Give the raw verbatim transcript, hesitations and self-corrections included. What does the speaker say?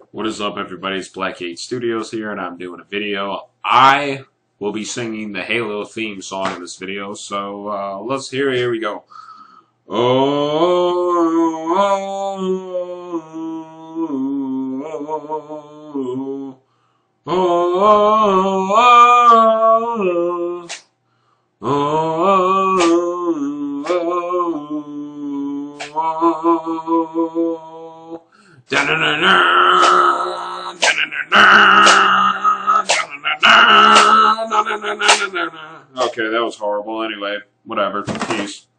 What is up, everybody? It's Black eight Studios here, and I'm doing a video. I will be singing the Halo theme song in this video, so uh, let's hear it. Here we go. Oh, oh, oh, oh, oh, okay, that was horrible. Anyway, whatever. Peace.